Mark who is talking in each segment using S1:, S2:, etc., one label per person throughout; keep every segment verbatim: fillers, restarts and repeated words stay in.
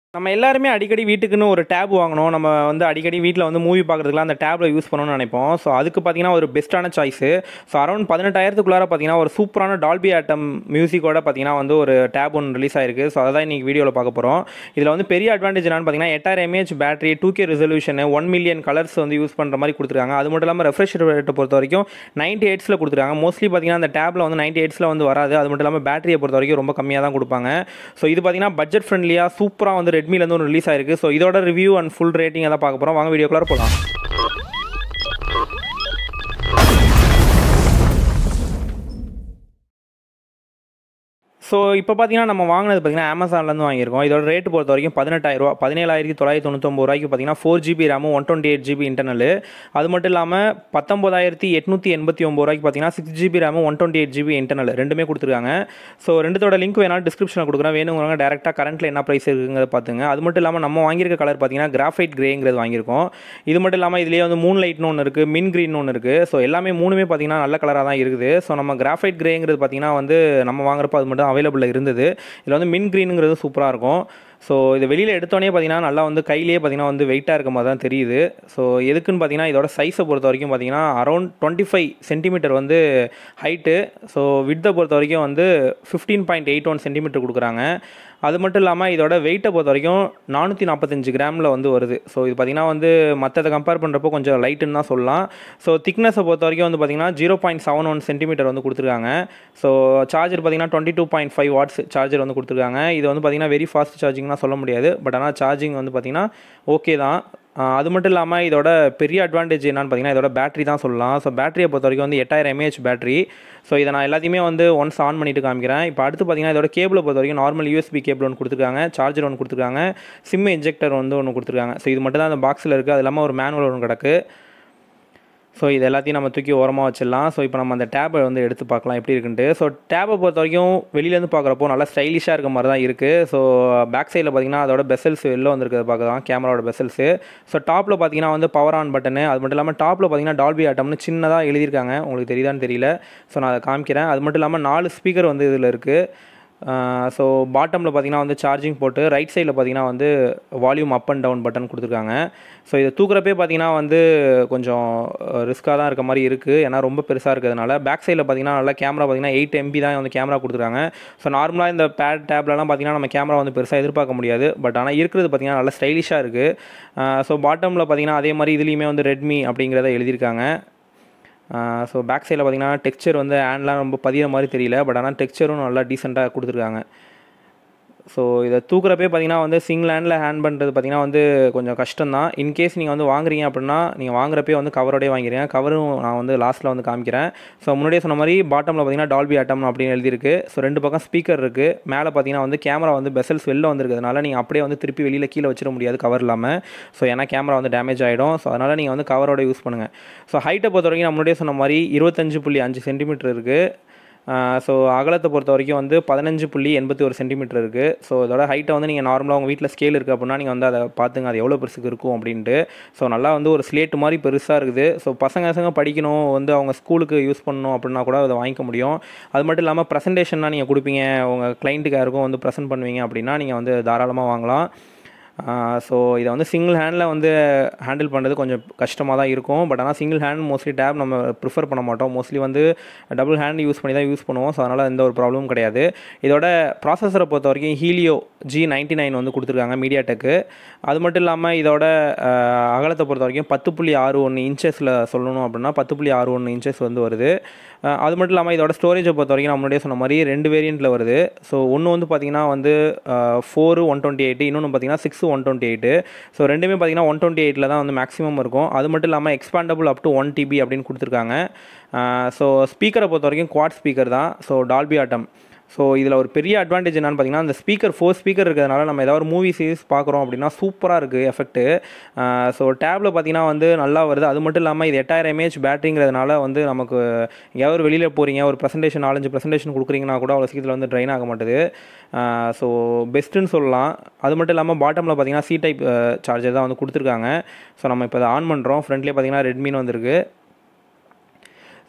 S1: நம்ம எல்லாருமே அடிக்கடி வீட்டுக்குன்னு ஒரு டேப் வாங்கணும். நம்ம வந்து அடிக்கடி வீட்டில் வந்து மூவி பார்க்குறதுக்குலாம் அந்த டேப்பில் யூஸ் பண்ணணும்னு நினைப்போம். ஸோ அதுக்கு பார்த்தீங்கன்னா ஒரு பெஸ்ட்டான சாய்ஸு. ஸோ அரௌண்ட் பதினெட்டாயிரத்துக்குள்ளார பார்த்தீங்கன்னா ஒரு சூப்பரான டால்பி ஆட்டம் மியூசிக்கோட பார்த்தீங்கன்னா வந்து ஒரு டேப் ஒன்று ரிலீஸ் ஆயிருக்கு. ஸோ அதை தான் இன்றைக்கி வீடியோவில் பார்க்க போகிறோம். இதில் வந்து பெரிய அட்வான்டேஜ் என்னன்னு பார்த்தீங்கன்னா எட்டாயிரம் mAh battery, two K resolution, one million colours வந்து யூஸ் பண்ணுற மாதிரி கொடுத்துருக்காங்க. அது மட்டும் இல்லாமல் ரெஃப்ரெஷ் ரேட்டை பொறுத்த வரைக்கும் நைன்டி எயிட்ஸில் கொடுத்துருக்காங்க. மோஸ்ட்லி பார்த்தீங்கன்னா அந்த டேப்பில் வந்து நைன்டி எயிட்ஸில் வந்து வராது. அது மட்டும் இல்லாமல் பேட்டரியை பொறுத்த வரைக்கும் ரொம்ப கம்மியாக தான் கொடுப்பாங்க. ஸோ இது பார்த்தீங்கன்னா பட்ஜெட் ஃப்ரெண்ட்லியாக சூப்பராக வந்து ரெட்மிலேருந்து ஒரு ரிலீஸ் ஆயிருக்கு. ஸோ இதோட ரிவ்யூ அண்ட் ஃபுல் ரேட்டிங் எல்லாம் பார்க்க போகிறோம். வாங்க வீடியோக்குள்ளார போகலாம். ஸோ இப்போ பார்த்தீங்கன்னா நம்ம வாங்கினது பார்த்தீங்கன்னா அமேசான்லேருந்து வாங்கியிருக்கோம். இதோட ரேட் பொறுத்த வரைக்கும் பதினெட்டாயிரரூவா பதினேழாயிரத்தி தொள்ளாயிரத்தி தொண்ணூத்தொம்பது ரூபாய்க்கு பார்த்தீங்கன்னா ஃபோர் ஜிபி ரேமும் one twenty eight GB internal. அது மட்டும் இல்லாமல் பத்தொம்பதாயிரத்தி எட்நூற்றி எண்பத்தி ஒம்பது ரூபாய்க்கு பார்த்தீங்கன்னா சிக்ஸ் ஜிபி ரேமும் one twenty eight GB internal ரெண்டுமே கொடுத்துருக்காங்க. ஸோ ரெண்டுத்தோட லிங்க் வேணாலும் டிஸ்கிரிப்ஷனில் கொடுக்குறேன். வேணுங்கிறவங்க டேரெக்டாக கரண்ட்டில் என்ன ப்ரைஸ் இருக்குங்கிறத பார்த்துங்க. அது மட்டும் இல்லாமல் நம்ம வாங்கியிருக்க கலர் பார்த்தீங்கன்னா கிராஃபைட் கிரேங்கிறது வாங்கியிருக்கோம். இது மட்டும் இல்லாமல் இதுலேயே வந்து மூன் லைட்னு ஒன்று இருக்குது, மின் க்ரீன் ஒன்று இருக்குது. ஸோ எல்லாமே மூணுமே பார்த்தீங்கன்னா நல்ல கலராக தான் இருக்குது. ஸோ நம்ம கிராஃபைட் கிரேங்கிறது பார்த்தீங்கன்னா வந்து நம்ம வாங்குறப்போ அது மட்டும் அவைலபிளில் இருந்தது. இதில் வந்து மின் க்ரீனுங்கிறது சூப்பராக இருக்கும். ஸோ இது வெளியில் எடுத்தோடனே பார்த்தீங்கன்னா நல்லா வந்து கையிலேயே பார்த்தீங்கன்னா வந்து வெயிட்டாக இருக்க மாதிரி தான் தெரியுது. ஸோ எதுக்குன்னு பார்த்தீங்கன்னா இதோட சைஸை பொறுத்த வரைக்கும் பார்த்தீங்கன்னா அரௌண்ட் டுவெண்ட்டி ஃபைவ் சென்டிமீட்டர் வந்து ஹைட்டு. ஸோ வித்தை பொறுத்த வரைக்கும் வந்து fifteen point eight one centimetre கொடுக்குறாங்க. அது மட்டும் இல்லாமல் இதோட வெயிட்டை பொறுத்த வரைக்கும் நானூற்றி நாற்பத்தஞ்சு கிராமில் வந்து வருது. ஸோ இது பார்த்திங்கன்னா வந்து மற்றதை கம்பேர் பண்ணுறப்போ கொஞ்சம் லைட்டுன்னு தான் சொல்லலாம். ஸோ திக்னஸை பொறுத்த வரைக்கும் வந்து பார்த்திங்கன்னா zero point seven one centimetre வந்து கொடுத்துருக்காங்க. ஸோ சார்ஜர் பார்த்திங்கன்னா twenty two point five watts charger வந்து கொடுத்துருக்காங்க. இது வந்து பார்த்திங்கன்னா வெரி ஃபாஸ்ட் சார்ஜிங்லாம் சொல்ல முடியாது. பட் ஆனால் சார்ஜிங் வந்து பார்த்திங்கன்னா ஓகே தான். அது மட்டும் இல்லாமல் இதோட பெரிய அட்வான்டேஜ் என்னன்னு பார்த்தீங்கன்னா இதோட பேட்டரி தான் சொல்லலாம். ஸோ பேட்டரியை பொறுத்த வரைக்கும் வந்து எட்டாயிரம் எம்ஏஹெச் பேட்டரி. ஸோ இதை நான் எல்லாத்தையுமே வந்து ஒன்ஸ் ஆன் பண்ணிட்டு காமிக்கிறேன். இப்போ அடுத்து பார்த்தீங்கன்னா இதோட கேபிளை பொறுத்த வரைக்கும் நார்மல் யூஎஸ்பி கேபிள் ஒன்று கொடுத்துருக்காங்க, சார்ஜர் ஒன்று கொடுத்துருக்காங்க, சிம் இன்ஜெக்டர் வந்து ஒன்று கொடுத்துருக்காங்க. ஸோ இது மட்டும் தான் அந்த பாக்ஸில் இருக்குது. அது இல்லாமல் ஒரு மேனுவல் ஒன்று கிடக்கு. ஸோ இது எல்லாத்தையும் நம்ம தூக்கி ஓரமாக வச்சிடலாம். ஸோ இப்போ நம்ம அந்த டேப்பை வந்து எடுத்து பார்க்கலாம் எப்படி இருக்குன்ட்டு. ஸோ டேப்பை பொறுத்த வரைக்கும் வெளியிலேருந்து பார்க்குறப்போ நல்லா ஸ்டைலிஷாக இருக்க மாதிரி தான் இருக்குது. ஸோ பேக் சைடில் பார்த்தீங்கன்னா அதோட பெசல்ஸ் வெளில வந்துருக்கிறத பார்க்கலாம், கேமராவோட பெசல்ஸு. ஸோ டாப்பில் பார்த்தீங்கன்னா வந்து பவர் ஆன் பட்டனு. அது மட்டும் இல்லாமல் டாப்பில் பார்த்தீங்கன்னா டால்பி ஆட்டம்னு சின்னதாக எழுதியிருக்காங்க. உங்களுக்கு தெரியுதான்னு தெரியல. ஸோ நான் அதை காமிக்கிறேன். அது மட்டும் இல்லாமல் நாலு ஸ்பீக்கர் வந்து இதில் இருக்குது. ஸோ பாட்டமில் பார்த்தீங்கன்னா வந்து சார்ஜிங் போட்டு, ரைட் சைடில் பார்த்தீங்கன்னா வந்து volume up and down button கொடுத்துருக்காங்க. ஸோ இதை தூக்குறப்பே பார்த்தீங்கன்னா வந்து கொஞ்சம் ரிஸ்க்காக தான் இருக்க மாதிரி இருக்குது, ஏன்னா ரொம்ப பெருசாக இருக்கிறதுனால. பேக் சைடில் பார்த்தீங்கன்னா நல்லா கேமரா பார்த்தீங்கன்னா எயிட் எம்பி தான் வந்து கேமரா கொடுத்துருக்காங்க. ஸோ நார்மலாக இந்த பேட் டேப்லலாம் பார்த்தீங்கன்னா நம்ம கேமரா வந்து பெருசாக எதிர்பார்க்க முடியாது. பட் ஆனால் இருக்கிறது பார்த்தீங்கன்னா நல்லா ஸ்டைலிஷாக இருக்குது. ஸோ பாட்டமில் பார்த்தீங்கன்னா அதே மாதிரி இதுலேயுமே வந்து ரெட்மி அப்படிங்கிறத எழுதியிருக்காங்க. ஸோ பேக் சைடில் பார்த்தீங்கன்னா டெக்ஸ்சர் வந்து ஹேண்ட்லாம் ரொம்ப பதிகிற மாதிரி தெரியல. பட் ஆனால் டெக்ஸ்சரும் நல்லா டீசெண்டாக கொடுத்துருக்காங்க. ஸோ இதை தூக்குறப்பே பார்த்தீங்கன்னா வந்து சிங்கிள் ஹேண்டில் ஹேண்ட் பண்ணுறது பார்த்தீங்கன்னா வந்து கொஞ்சம் கஷ்டம் தான். இன்கேஸ் நீங்கள் வந்து வாங்குறீங்க அப்படின்னா நீங்கள் வாங்குறப்பே வந்து கவரோடய வாங்கிறீங்க. கவரும் நான் வந்து லாஸ்ட்டில் வந்து காமிக்கிறேன். ஸோ முன்னாடியே சொன்ன மாதிரி பாட்டமில் பார்த்தீங்கன்னா டால்பி ஆட்டம் அப்படின்னு எழுதியிருக்கு. ஸோ ரெண்டு பக்கம் ஸ்பீக்கர் இருக்குது. மேலே பார்த்தீங்கன்னா வந்து கேமரா வந்து பெசல்ஸ் வெளில வந்துருக்கிறதுனால நீங்கள் அப்படியே வந்து திருப்பி வெளியில் கீழே வச்சிட முடியாது கவர் இல்லாமல். ஸோ ஏன்னா கேமரா வந்து டேமேஜ் ஆகிடும். ஸோ அதனால் நீங்கள் வந்து கவரோட யூஸ் பண்ணுங்கள். ஸோ ஹைட்டை பொறுத்த வரைக்கும் நான் முன்னாடியே சொன்ன மாதிரி இருபத்தஞ்சு புள்ளி அஞ்சு சென்டிமீட்டர் இருக்குது. ஸோ அகலத்தை பொறுத்த வரைக்கும் வந்து பதினஞ்சு புள்ளி எண்பத்தி ஒரு சென்டிமீட்டர் இருக்குது. ஸோ இதோட ஹைட்டை வந்து நீங்கள் நார்மலாக உங்கள் வீட்டில் ஸ்கேல் இருக்குது அப்படின்னா நீங்கள் வந்து அதை பார்த்துங்க அது எவ்வளோ பெருசுக்கு இருக்கும் அப்படின்ட்டு. ஸோ நல்லா வந்து ஒரு ஸ்லேட் மாதிரி பெருசாக இருக்குது. ஸோ பசங்க பசங்க படிக்கணும், வந்து அவங்க ஸ்கூலுக்கு யூஸ் பண்ணணும் அப்படின்னா கூட அதை வாங்கிக்க முடியும். அது மட்டும் இல்லாமல் ப்ரெசன்டேஷன்னா நீங்கள் கொடுப்பீங்க, உங்கள் கிளைண்ட்டுக்கு யாருக்கும் வந்து ப்ரெசென்ட் பண்ணுவீங்க அப்படின்னா நீங்கள் வந்து தாராளமாக வாங்கலாம். ஸோ இதை வந்து சிங்கிள் ஹேண்டில் வந்து ஹேண்டில் பண்ணுறது கொஞ்சம் கஷ்டமாக தான் இருக்கும். பட் ஆனால் சிங்கிள் ஹேண்ட் மோஸ்ட்லி டேப் நம்ம ப்ரிஃபர் பண்ண மாட்டோம். மோஸ்ட்லி வந்து டபுள் ஹேண்ட் யூஸ் பண்ணி தான் யூஸ் பண்ணுவோம். ஸோ அதனால் எந்த ஒரு ப்ராப்ளமும் கிடையாது. இதோட ப்ராசஸரை பொறுத்த வரைக்கும் ஹீலியோ ஜி நைன்ட்டி நைன் வந்து கொடுத்துருக்காங்க மீடியாடெக்கு. அது மட்டும் இல்லாமல் இதோட அகலத்தை பொறுத்த வரைக்கும் பத்து புள்ளி ஆறு ஒன்று இன்ச்சஸில் சொல்லணும் அப்படின்னா பத்து புள்ளி ஆறு ஒன்று இன்ச்சஸ் வந்து வருது. அது மட்டும் இல்லாமல் இதோட ஸ்டோரேஜை பொறுத்த வரைக்கும் நான் முன்னாடியே சொன்ன மாதிரி ரெண்டு வேரியண்ட்டில் வருது. ஸோ ஒன்று வந்து பார்த்திங்கன்னா வந்து ஃபோரு ஒன் டுவெண்ட்டி எயிட் இன்னொன்று பார்த்திங்கன்னா six one twenty eight. So ரெண்டுமே பார்த்திங்கன்னா ஒன் டுவெண்ட்டி எயிட்டில் தான் வந்து மேக்ஸிமம் இருக்கும். அது மட்டும் இல்லாமல் expandable up to one TB அப்படின்னு கொடுத்துருக்காங்க. ஸோ ஸ்பீக்கரை பொறுத்த வரைக்கும் குவாட் ஸ்பீக்கர் தான். So Dolby Atmos. ஸோ இதில் ஒரு பெரிய அட்வான்டேஜ் என்னென்னு பார்த்தீங்கன்னா அந்த ஸ்பீக்கர் ஃபோர் ஸ்பீக்கர் இருக்கிறதுனால நம்ம ஏதாவது ஒரு மூவி சீரிஸ் பார்க்குறோம் அப்படின்னா சூப்பராக இருக்குது எஃபெக்ட்டு. ஸோ டேப்பில் பார்த்தீங்கன்னா வந்து நல்லா வருது. அது மட்டும் இல்லாமல் இது எட்டாயிரம் எம்ஏஹெச் பேட்டரிங்கிறதுனால வந்து நமக்கு எங்கேயாவது ஒரு வெளியில் போகிறீங்க, ஒரு ப்ரெசன்டேஷன் நாலஞ்சு ப்ரெசன்டேஷன் கொடுக்குறீங்கன்னா கூட அவ்வளோ சீக்கிரத்தில் வந்து ட்ரைன் ஆக மாட்டுது. ஸோ பெஸ்ட்டுன்னு சொல்லலாம். அது மட்டும் இல்லாமல் பாட்டமில் பார்த்தீங்கன்னா சி டைப் சார்ஜர் தான் வந்து கொடுத்துருக்காங்க. ஸோ நம்ம இப்போ அதை ஆன் பண்ணுறோம். ஃப்ரண்ட்லேயே பார்த்தீங்கன்னா ரெட்மின்னு வந்திருக்கு.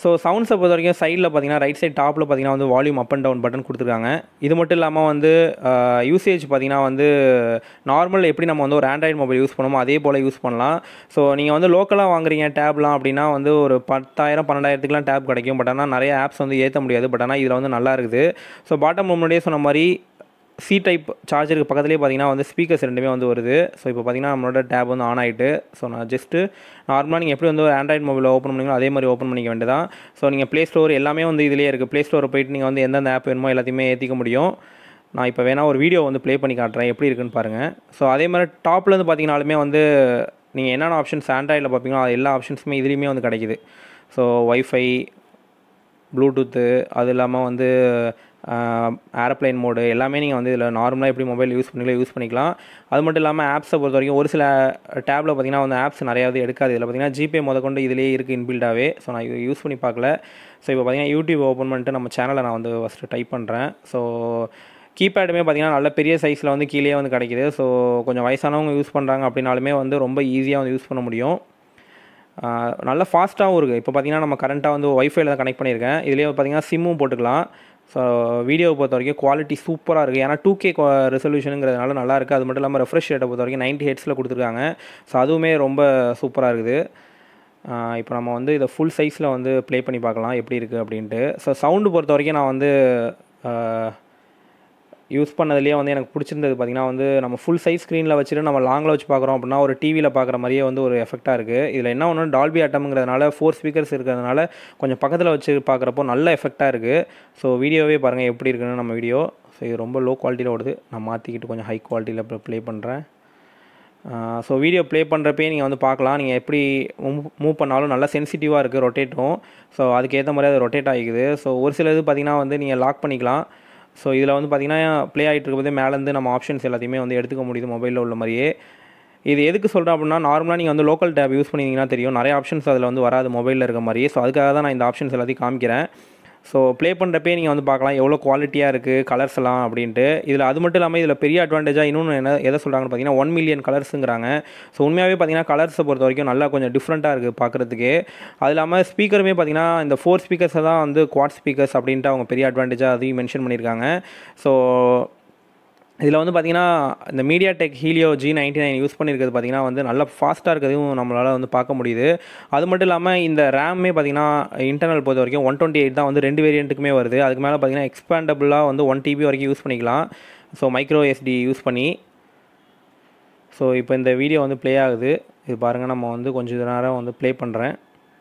S1: ஸோ சவுண்ட்ஸை பொறுத்த வரைக்கும் சைடில் பார்த்தீங்கன்னா ரைட் சைட் டாப்பில் பார்த்தீங்கன்னா வந்து volume up and down button கொடுத்துருக்காங்க. இது மட்டும் இல்லாமல் வந்து யூசேஜ் பார்த்தீங்கன்னா வந்து நார்மல் எப்படி நம்ம வந்து ஒரு ஆண்ட்ராய்டு மொபைல் யூஸ் பண்ணுமோ அதே போல் யூஸ் பண்ணலாம். ஸோ நீங்கள் வந்து லோக்கலாக வாங்குறீங்க டேப்லாம் அப்படின்னா வந்து ஒரு பத்தாயிரம் பன்னெண்டாயிரத்துக்குலாம் டேப் கிடைக்கும். பட் ஆனால் நிறைய ஆப்ஸ் வந்து ஏற்ற முடியாது. பட் ஆனால் இதில் வந்து நல்லா இருக்குது. ஸோ பாட்டம் முன்னாடியே சொன்ன மாதிரி சி டைப் சார்ஜருக்கு பக்கத்துலேயே பார்த்தீங்கன்னா வந்து ஸ்பீக்கர்ஸ் ரெண்டுமே வந்து வருது. ஸோ இப்போ பார்த்தீங்கன்னா நம்மளோட டேப் வந்து ஆன் ஆகிட்டு. ஸோ நான் ஜஸ்ட்டு நார்மலாக நீங்கள் எப்படி வந்து ஒரு ஆண்ட்ராய்டு மொபைல் ஓப்பன் பண்ணிங்களோ அதே மாதிரி ஓப்பன் பண்ணிக்க வேண்டியதான். ஸோ நீங்கள் ப்ளே ஸ்டோர் எல்லாமே வந்து இதிலே இருக்குது. ப்ளே ஸ்டோரை போய்ட்டு நீங்கள் வந்து எந்தெந்த ஆப் வேணுமோ எல்லாத்தையுமே ஏற்றிக்க முடியும். நான் இப்போ வேணால் ஒரு வீடியோ வந்து ப்ளே பண்ணி காட்டுறேன் எப்படி இருக்குன்னு பாருங்கள். ஸோ அதே மாதிரி டாப்லேருந்து பார்த்தீங்கனாலுமே வந்து நீங்கள் என்னென்ன ஆப்ஷன்ஸ் ஆண்ட்ராய்டில் பார்ப்பீங்களோ அது எல்லா ஆப்ஷன்ஸுமே இதுலேயுமே வந்து கிடைக்குது. ஸோ வைஃபை, ப்ளூடூத்து, அது இல்லாமல் வந்து ஏரோப்ளைன் மோடு எல்லாமே நீங்கள் வந்து இதில் நார்மலாக எப்படி மொபைல் யூஸ் பண்ணிக்கலாம் யூஸ் பண்ணிக்கலாம். அது மட்டும் இல்லாமல் ஆப்ஸை பொறுத்த வரைக்கும் ஒரு சில டேப்பில் பார்த்திங்கன்னா வந்து ஆப்ஸ் நிறையாவது எடுக்காது. இதில் பார்த்திங்கன்னா ஜிபே முதற்கொண்டு இதிலே இருக்குது இன்பில்டாகவே. ஸோ நான் இது யூஸ் பண்ணி பார்க்கல. ஸோ இப்போ பார்த்திங்கன்னா யூடியூப் ஓப்பன் பண்ணிட்டு நம்ம சேனலை நான் வந்து ஃபஸ்ட்டு டைப் பண்ணுறேன். ஸோ கீபேடுமே பார்த்திங்கன்னா நல்ல பெரிய சைஸில் வந்து கீழே வந்து கிடைக்கிது. ஸோ கொஞ்சம் வயசானவங்க யூஸ் பண்ணுறாங்க அப்படின்னாலுமே வந்து ரொம்ப ஈஸியாக வந்து யூஸ் பண்ண முடியும். நல்ல ஃபாஸ்ட்டாகவும் இருக்குது. இப்போ பார்த்திங்கன்னா நம்ம கரண்ட்டாக வந்து ஒய்ஃபைல தான் கனெக்ட் பண்ணியிருக்கேன். இதுலேயே பார்த்திங்கன்னா சிம்மும் போட்டுக்கலாம். ஸோ வீடியோவை பொறுத்த வரைக்கும் குவாலிட்டி சூப்பராக இருக்குது. ஏன்னா டூ கே ரெசல்யூஷனுங்கிறதுனால நல்லா இருக்குது. அது மட்டும் இல்லாமல் ரெஃப்ரெஷ் ரேட்டை பொறுத்த வரைக்கும் நைன்ட்டி ஹெட்ஸில் கொடுத்துருக்காங்க. ஸோ அதுவுமே ரொம்ப சூப்பராக இருக்குது. இப்போ நம்ம வந்து இதை ஃபுல் சைஸில் வந்து ப்ளே பண்ணி பார்க்கலாம் எப்படி இருக்குது அப்படின்ட்டு. ஸோ சவுண்டு பொறுத்த வரைக்கும் நான் வந்து யூஸ் பண்ணதுலேயே வந்து எனக்கு பிடிச்சிருந்தது பார்த்திங்கன்னா வந்து நம்ம ஃபுல் சைஸ் ஸ்க்ரீனில் வச்சுட்டு நம்ம லாங்கில் வச்சு பார்க்குறோம் அப்படின்னா ஒரு டிவியில் பார்க்குற மாதிரியே வந்து ஒரு எஃபெக்டாக இருக்குது. இதில் என்ன ஒன்று டால்பி அட்டம்ங்கிறதுனால ஃபோர் ஸ்பீக்கர்ஸ் இருக்கிறதுனால கொஞ்சம் பக்கத்தில் வச்சு பார்க்குறப்போ நல்ல எஃபெக்டாக இருக்குது. ஸோ வீடியோவே பாருங்கள் எப்படி இருக்குன்னு நம்ம வீடியோ. ஸோ இது ரொம்ப லோ குவாலிட்டியில் ஓடுது. நான் மாற்றிக்கிட்டு கொஞ்சம் ஹை குவாலிட்டியில் இப்போ ப்ளே பண்ணுறேன். ஸோ வீடியோ ப்ளே பண்ணுறப்பே நீங்கள் வந்து பார்க்கலாம். நீங்கள் எப்படி மூவ் பண்ணாலும் நல்லா சென்சிட்டிவாக இருக்குது ரொட்டேட்டும். ஸோ அதுக்கேற்ற மாதிரி அது ரொட்டேட் ஆகிக்குது. ஸோ ஒரு சில இது பார்த்திங்கன்னா வந்து நீங்கள் லாக் பண்ணிக்கலாம். ஸோ இதில் வந்து பார்த்திங்கன்னா ப்ளே ஆகிட்டு இருக்கும்போது மேலேருந்து நம்ம ஆப்ஷன்ஸ் எல்லாத்தையுமே வந்து எடுத்துக்க முடியுது மொபைலில் உள்ள மாதிரியே. இது எதுக்கு சொல்கிறேன் அப்படின்னா நார்மலாக நீங்கள் வந்து லோக்கல் டேப் யூஸ் பண்ணிங்கன்னா தெரியும் நிறைய ஆப்ஷன்ஸ் அதில் வந்து வராது மொபைலில் இருக்க மாதிரியே. ஸோ அதுக்காக தான் நான் இந்த ஆப்ஷன்ஸ் எல்லாத்தையும் காமிக்கிறேன். ஸோ ப்ளே பண்ணுறப்பே நீங்கள் வந்து பார்க்கலாம் எவ்வளோ குவாலிட்டியாக இருக்குது கலர்ஸ் எல்லாம் அப்படின்ட்டு. இதில் அது மட்டும் இல்லாமல் இதில் பெரிய அட்வான்டேஜாக இன்னொன்று என்ன எதை சொல்கிறாங்கன்னு பார்த்தீங்கன்னா ஒன் மில்லியன் கலர்ஸுங்கிறாங்க. ஸோ உண்மையாகவே பார்த்தீங்கன்னா கலர்ஸை பொறுத்த வரைக்கும் நல்லா கொஞ்சம் டிஃப்ரெண்ட்டாக இருக்குது பார்க்குறதுக்கு. அது இல்லாமல் ஸ்பீக்கருமே பார்த்தீங்கன்னா இந்த ஃபோர் ஸ்பீக்கர்ஸை தான் வந்து குவாட் ஸ்பீக்கர்ஸ் அப்படின்ட்டு அவங்க பெரிய அட்வான்டேஜாக அதையும் மென்ஷன் பண்ணியிருக்காங்க. ஸோ இதில் வந்து பார்த்திங்கன்னா இந்த MediaTek Helio G ninety nine use பண்ணியிருக்கிறது பார்த்திங்கன்னா வந்து நல்லா ஃபாஸ்ட்டாக இருக்கிறதையும் நம்மளால் வந்து பார்க்க முடியுது. அது மட்டும் இல்லாமல் இந்த ரேமே பார்த்திங்கன்னா இன்டர்னல் பொறுத்த வரைக்கும் ஒன் டுவெண்ட்டி எயிட் தான் வந்து ரெண்டு வேரியண்ட்டுக்குமே வருது. அதுக்கு மேலே பார்த்திங்கன்னா எக்ஸ்பேண்டபுளாக வந்து ஒன் டிபி வரைக்கும் யூஸ் பண்ணிக்கலாம். ஸோ மைக்ரோ எஸ்டி யூஸ் பண்ணி. ஸோ இப்போ இந்த வீடியோ வந்து ப்ளே ஆகுது. இது பாருங்கள் நம்ம வந்து கொஞ்சம் நேரம் வந்து ப்ளே பண்ணுறேன்.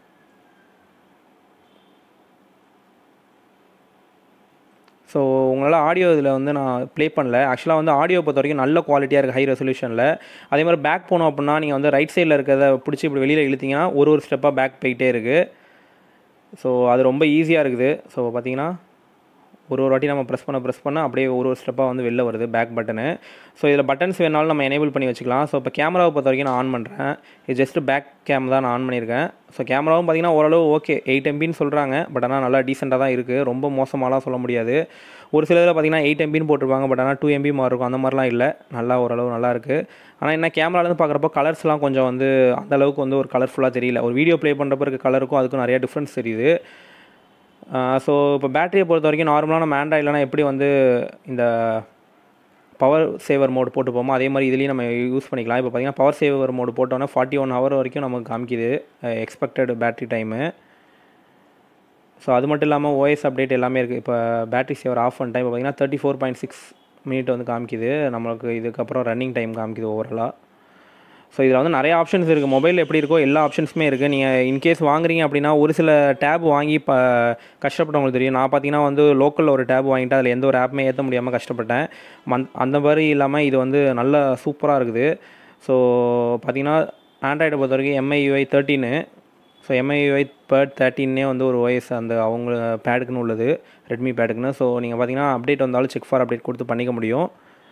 S1: ஸோ உங்களால் ஆடியோ இதில் வந்து நான் ப்ளே பண்ணல. ஆக்சுவலாக வந்து ஆடியோ பொறுத்த வரைக்கும் நல்ல குவாலிட்டியாக இருக்குது ஹை ரெசல்யூஷனில். அதே மாதிரி பேக் போனோம் அப்படின்னா நீங்கள் வந்து ரைட் சைடில் இருக்கிறத பிடிச்சி இப்படி வெளியில் இழுத்திங்கன்னா ஒரு ஒரு ஸ்டெப்பாக பேக் போயிட்டே இருக்குது. ஸோ அது ரொம்ப ஈஸியாக இருக்குது. ஸோ பார்த்திங்கன்னா ஒரு ஒரு வாட்டி நம்ம ப்ரெஸ் பண்ண ப்ரெஸ் பண்ண அப்படியே ஒரு ஒரு ஸ்டெப்பாக வந்து வெளில வருது பேக் பட்டனு. ஸோ இதில் பட்டன்ஸ் வேணாலும் நம்ம எனேபிள் பண்ணி வச்சுக்கலாம். ஸோ இப்போ கேமராவை பொறுத்த வரைக்கும் நான் ஆன் பண்ணுறேன். இது ஜஸ்ட்டு பேக் கேம் தான் நான் ஆன் பண்ணியிருக்கேன். ஸோ கேமராவும் பார்த்திங்கன்னா ஓரளவு ஓகே எயிட் எம்பின்னு சொல்கிறாங்க. பட் ஆனால் நல்லா டீசெண்டாக தான் இருக்குது. ரொம்ப மோசமாலாம் சொல்ல முடியாது. ஒரு சில இதில் பார்த்திங்கன்னா எயிட் எம்பின்னு போட்டிருப்பாங்க. பட் ஆனால் டூ எம்பி மாதிரி இருக்கும். அந்த மாதிரிலாம் இல்லை. நல்லா ஓரளவு நல்லா இருக்குது. ஆனால் என்ன கேமராலேருந்து பார்க்குறப்போ கலர்ஸ்லாம் கொஞ்சம் வந்து அந்தளவுக்கு வந்து ஒரு கலர்ஃபுல்லாக தெரியல. ஒரு வீடியோ ப்ளே பண்ணுறப்ப இருக்க கலருக்கும் அதுக்கும் நிறையா டிஃப்ரென்ஸ் தெரியுது. ஸோ இப்போ பேட்டரியை பொறுத்த வரைக்கும் நார்மலாக நம்ம ஆண்ட்ராய்ட்லனா எப்படி வந்து இந்த பவர் சேவர் மோடு போட்டு போமோ அதே மாதிரி இதுலேயும் நம்ம யூஸ் பண்ணிக்கலாம். இப்போ பார்த்திங்கன்னா பவர் சேவர் மோடு போட்டோன்னா ஃபார்ட்டி ஒன் ஹவர் வரைக்கும் நமக்கு காமிக்குது எக்ஸ்பெக்டட் பேட்டரி டைமு. ஸோ அது மட்டும் இல்லாமல் ஓஎஸ் அப்டேட் எல்லாமே இருக்குது. இப்போ பேட்டரி சேவர் ஆஃப் பண்ணிட்டேன். இப்போ பார்த்திங்கன்னா thirty four point six minute வந்து காமிக்குது. நம்மளுக்கு இதுக்கப்புறம் ரன்னிங் டைம் காமிக்குது ஓவராலாக. ஸோ இதில் வந்து நிறைய ஆப்ஷன்ஸ் இருக்குது. மொபைலில் எப்படி இருக்கோ எல்லா ஆப்ஷன்ஸுமே இருக்குது. நீங்கள் இன்கேஸ் வாங்குறீங்க அப்படின்னா ஒரு சில டேப் வாங்கி இப்போ கஷ்டப்பட்டவங்களுக்கு தெரியும். நான் பார்த்தீங்கன்னா வந்து லோக்கலில் ஒரு டேப் வாங்கிட்டு அதில் எந்த ஒரு ஆப்புமே ஏற்ற முடியாமல் கஷ்டப்பட்டேன். மந் அந்த மாதிரி இல்லாமல் இது வந்து நல்ல சூப்பராக இருக்குது. ஸோ பார்த்திங்கன்னா ஆண்ட்ராய்டை பொறுத்த வரைக்கும் எம்ஐயூஐ தேர்ட்டின்னு ஸோ எம்ஐயூஐ பேட் தேர்ட்டின்னே வந்து ஒரு ஓஎஸ் அந்த அவங்க பேடுக்குன்னு உள்ளது ரெட்மி பேடுக்குன்னு. ஸோ நீங்கள் பார்த்தீங்கன்னா அப்டேட் வந்தாலும் செக் ஃபார் அப்டேட் கொடுத்து பண்ணிக்க முடியும்.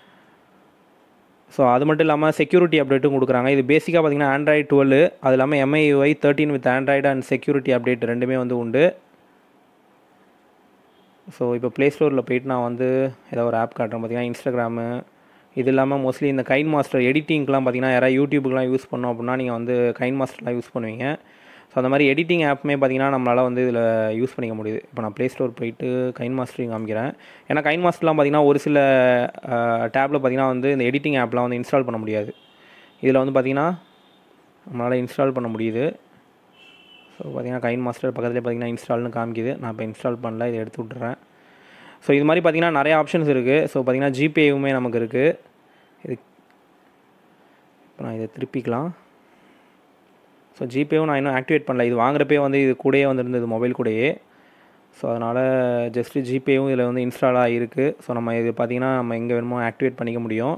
S1: ஸோ அது மட்டும் இல்லாமல் செக்யூரிட்டி அப்டேட்டும் கொடுக்குறாங்க. இது பேசிக்காக பார்த்திங்கன்னா ஆண்ட்ராய்டு டுவெல் அது இல்லாமல் MIUI thirteen with Android and security update ரெண்டுமே வந்து உண்டு. ஸோ இப்போ ப்ளே ஸ்டோரில் போய்ட்டு நான் வந்து ஏதாவது ஒரு ஆப் காட்டுறேன். பார்த்திங்கன்னா இன்ஸ்டாகிராமு இது இல்லாமல் மோஸ்ட்லி இந்த கைன் மாஸ்டர் எடிட்டிங்க்கெலாம் பார்த்திங்கன்னா யாராவது யூடியூபுக்கெலாம் யூஸ் பண்ணோம் அப்படின்னா நீங்கள் வந்து கைன் மாஸ்டர்லாம் யூஸ் பண்ணுவீங்க. ஸோ அந்த மாதிரி எடிட்டிங் ஆப்புமே பார்த்திங்கன்னா நம்மளால் வந்து இதில் யூஸ் பண்ணிக்க முடியுது. இப்போ நான் ப்ளே ஸ்டோர் போயிட்டு கைன் மாஸ்டரையும் காமிக்கிறேன். ஏன்னா கைன் மாஸ்டர்லாம் பார்த்திங்கன்னா ஒரு சில டேப்பில் பார்த்திங்கன்னா வந்து இந்த எடிட்டிங் ஆப்லாம் வந்து இன்ஸ்டால் பண்ண முடியாது. இதில் வந்து பார்த்திங்கன்னா நம்மளால் இன்ஸ்டால் பண்ண முடியுது. ஸோ பார்த்திங்கன்னா கைன் மாஸ்டர் பக்கத்துலேயே பார்த்திங்கன்னா இன்ஸ்டால்னு காமிக்குது. நான் இப்போ இன்ஸ்டால் பண்ணல, இதை எடுத்து விட்டுறேன். ஸோ இது மாதிரி பார்த்திங்கன்னா நிறைய ஆப்ஷன்ஸ் இருக்குது. ஸோ பார்த்திங்கன்னா ஜிபேயுமே நமக்கு இருக்குது. இது இப்போ நான் இதை திருப்பிக்கலாம். ஸோ ஜிபேவும் நான் இன்னும் ஆக்டிவேட் பண்ணல. இது வாங்குறப்பே வந்து இது கூடயே வந்துருந்தது மொபைல் கூடயே. ஸோ அதனால் ஜஸ்ட்டு ஜிபேவும் இதில் வந்து இன்ஸ்டால் ஆகிருக்கு. ஸோ நம்ம இது பார்த்திங்கன்னா நம்ம எங்கே வேணுமோ ஆக்டிவேட் பண்ணிக்க முடியும்.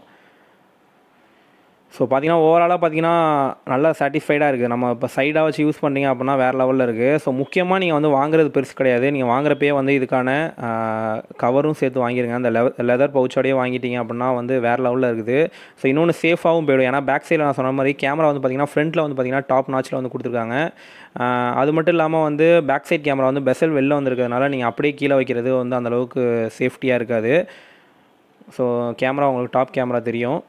S1: ஸோ பார்த்திங்கன்னா ஓவராலாக பார்த்திங்கன்னா நல்லா சாட்டிஸ்ஃபைடாக இருக்குது. நம்ம இப்போ சைடாக வச்சு யூஸ் பண்ணிங்க அப்படின்னா வேறு லெவலில் இருக்குது. ஸோ முக்கியமாக நீங்கள் வந்து வாங்குறது பெருசு கிடையாது. நீங்கள் வாங்குறப்பே வந்து இதுக்கான கவரும் சேர்த்து வாங்கிடுங்க. அந்த லெவ லெதர் பவுச்சோடையே வாங்கிட்டீங்க அப்படின்னா வந்து வேறு லெவலில் இருக்குது. ஸோ இன்னொன்று சேஃபாகவும் போயிடும். ஏன்னா பேக் சைடில் நான் சொன்ன மாதிரி கேமரா வந்து பார்த்திங்கன்னா ஃப்ரண்ட்டில் வந்து பார்த்திங்கன்னா டாப் நாச்சில் வந்து கொடுத்துருக்காங்க. அது மட்டும் இல்லாமல் வந்து பேக் சைட் கேமரா வந்து பெசல் வெளில வந்துருக்கிறதுனால நீங்கள் அப்படியே கீழே வைக்கிறது வந்து அந்தளவுக்கு சேஃப்டியாக இருக்காது. ஸோ கேமரா உங்களுக்கு டாப் கேமரா தெரியும்.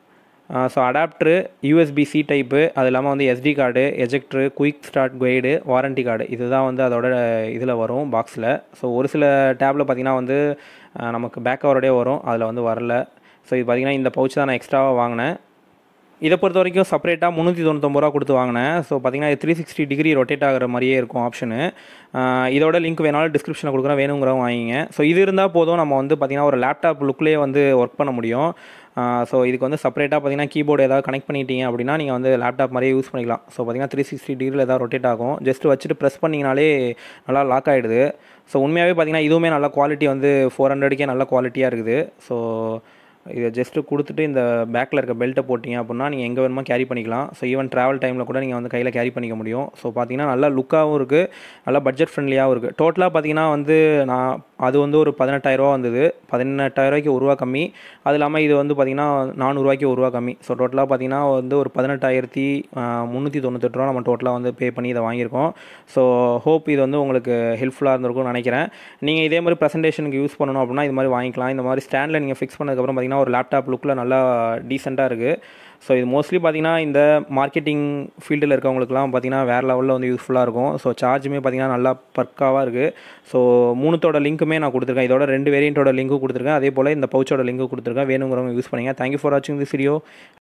S1: So adapter, USB C type, அது இல்லாமல் வந்து SD card, ejector, quick start guide, warranty card, இதுதான் வந்து அதோட இதில் வரும் பாக்ஸில். ஸோ ஒரு சில டேப்பில் பார்த்திங்கன்னா வந்து நமக்கு பேக் கவரோடே வரும், அதில் வந்து வரல. ஸோ இது பார்த்திங்கன்னா இந்த பவுச் தான் நான் எக்ஸ்ட்ராவாக வாங்கினேன். இதை பொறுத்த வரைக்கும் செப்பரேட்டாக முந்நூற்றி தொண்ணூத்தொம்பது ரூபா கொடுத்து வாங்கினேன். ஸோ பார்த்திங்கன்னா இது த்ரீ சிக்ஸ்டி டிகிரி ரொட்டேட் ஆகிற மாதிரியே இருக்கும் ஆப்ஷனு. இதோட லிங்க் வேணாலும் டிஸ்கிரிப்ஷனில் கொடுக்குறேன், வேணுங்கிறவங்க வாங்கிங்க. ஸோ இது இருந்தால் போதும், நம்ம வந்து பார்த்திங்கன்னா ஒரு லேப்டாப் லுக்லேயே வந்து ஒர்க் பண்ண முடியும். ஸோ இதுக்கு வந்து செப்பரேட்டாக பார்த்திங்கன்னா கீபோர்டு ஏதாவது கனெக்ட் பண்ணிட்டீங்க அப்படின்னா நீங்கள் வந்து லேப்டாப் மாதிரியே யூஸ் பண்ணிக்கலாம். ஸோ பார்த்திங்கன்னா த்ரீ சிக்ஸ்டி டிகிரியில் ஏதாவது ரொட்டேட் ஆகும். ஜஸ்ட் வச்சுட்டு ப்ரெஸ் பண்ணிங்கனாலே நல்லா லாக் ஆகிடுது. ஸோ உண்மையாகவே பார்த்திங்கன்னா இதுவுமே நல்ல குவாலிட்டி வந்து ஃபோர் ஹண்ட்ரடுக்கே நல்ல குவாலிட்டியாக இருக்குது. ஸோ இதை ஜஸ்ட்டு கொடுத்துட்டு இந்த பேக்கில் இருக்க பெல்ட்டை போட்டிங்க அப்படின்னா நீங்கள் எங்கே வேணுமோ கேரி பண்ணிக்கலாம். ஸோ ஈவன் ட்ராவல் டைமில் கூட நீங்கள் வந்து கையில் கேரி பண்ணிக்க முடியும். ஸோ பார்த்திங்கன்னா நல்லா லுக்காகவும் இருக்குது, நல்லா பட்ஜெட் ஃப்ரெண்ட்லியாகவும் இருக்குது. டோட்டலாக பார்த்திங்கன்னா வந்து நான் அது வந்து ஒரு பதினெட்டாயிரரூவா வந்தது. பதினெட்டாயிரரூவாய்க்கு ஒரு ரூபா கம்மி. அது இல்லாமல் இது வந்து பார்த்திங்கன்னா நானூறுரூவாய்க்கு ஒரு ரூபா கம்மி. ஸோ டோட்டலாக பார்த்திங்கன்னா வந்து ஒரு பதினெட்டாயிரத்தி முந்நூற்றி தொண்ணூத்தெட்டு ரூபா நம்ம டோட்டலாக வந்து பே பண்ணி இதை வாங்கியிருக்கோம். ஸோ ஹோப் இது வந்து உங்களுக்கு ஹெல்ப்ஃபுல்லாக இருந்திருக்கும்னு நினைக்கிறேன். நீங்கள் இதே மாதிரி ப்ரெசன்டேஷனுக்கு யூஸ் பண்ணணும் அப்படின்னா இது மாதிரி வாங்கிக்கலாம். இந்த மாதிரி ஸ்டாண்டில் நீங்கள் ஃபிக்ஸ் பண்ணதுக்கப்புறம் பார்த்திங்கன்னா ஒரு லேப்டாப் லுக்கில் நல்லா டீசெண்டாக இருக்குது. ஸோ இது மோஸ்ட்லி பார்த்திங்கன்னா இந்த மார்க்கெட்டிங் ஃபீல்டில் இருக்கவங்களுக்குலாம் பார்த்திங்கன்னா வேறு லெவலில் வந்து யூஸ்ஃபுல்லாக இருக்கும். ஸோ சார்ஜுமே பார்த்திங்கன்னா நல்லா பர்க்காவாக இருக்குது. ஸோ மூணுத்தோட லிங்க்குமே நான் கொடுத்துருக்கேன். இதோட ரெண்டு வேரியண்ட்டோட லிங்க்கும் கொடுத்துருக்கேன். அதே போல் இந்த பவுச்சோட லிங்க்கும் கொடுத்துருக்கேன். வேணுங்கிறவங்க யூஸ் பண்ணுங்கள். தேங்க்யூ ஃபார் வாட்சிங் திஸ் வீடியோ.